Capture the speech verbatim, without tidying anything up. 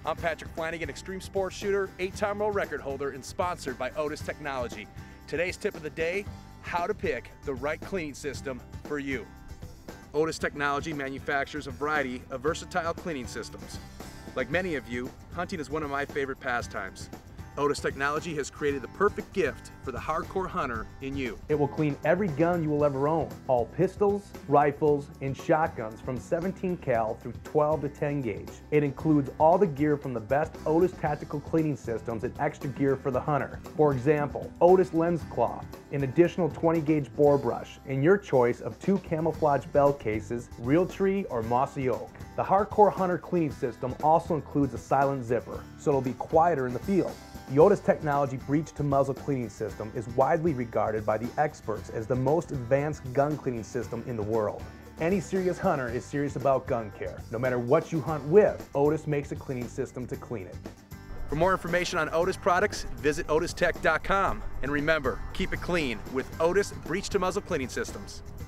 I'm Patrick Flanigan, extreme sports shooter, eight-time world record holder, and sponsored by Otis Technology. Today's tip of the day, how to pick the right cleaning system for you. Otis Technology manufactures a variety of versatile cleaning systems. Like many of you, hunting is one of my favorite pastimes. Otis Technology has created the perfect gift for the hardcore hunter in you. It will clean every gun you will ever own. All pistols, rifles, and shotguns from seventeen cal through twelve to ten gauge. It includes all the gear from the best Otis tactical cleaning systems and extra gear for the hunter. For example, Otis lens cloth, an additional twenty gauge bore brush, and your choice of two camouflage bell cases, Realtree or Mossy Oak. The hardcore hunter cleaning system also includes a silent zipper, so it'll be quieter in the field. The Otis Technology breech-to-muzzle cleaning system is widely regarded by the experts as the most advanced gun cleaning system in the world. Any serious hunter is serious about gun care. No matter what you hunt with, Otis makes a cleaning system to clean it. For more information on Otis products, visit otis tech dot com. And remember, keep it clean with Otis breech-to-muzzle cleaning systems.